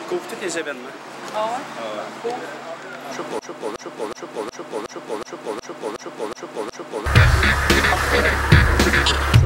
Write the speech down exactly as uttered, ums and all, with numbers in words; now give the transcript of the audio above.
couvre tous les événements. Ah ouais? Ah ouais. Cool. Je sais pas, je sais pas, je sais pas, je sais pas, je sais pas, je sais pas, je sais pas, je sais pas, je sais pas, je sais pas, je sais pas, je sais pas.